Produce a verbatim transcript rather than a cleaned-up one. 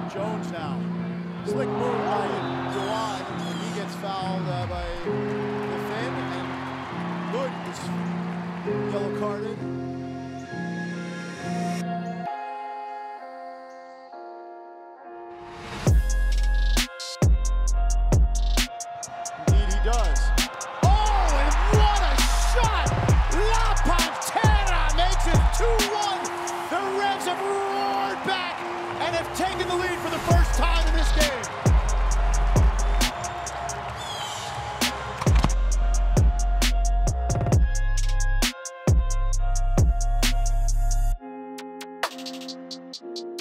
Jones now. Slick move by Jawad. He gets fouled uh, by the Finn, and Good is yellow carded. Indeed he does. Oh, and what a shot! La Pantera makes it two one. The Revs have roared back and have taken the lead for the first time in this game. Thank you.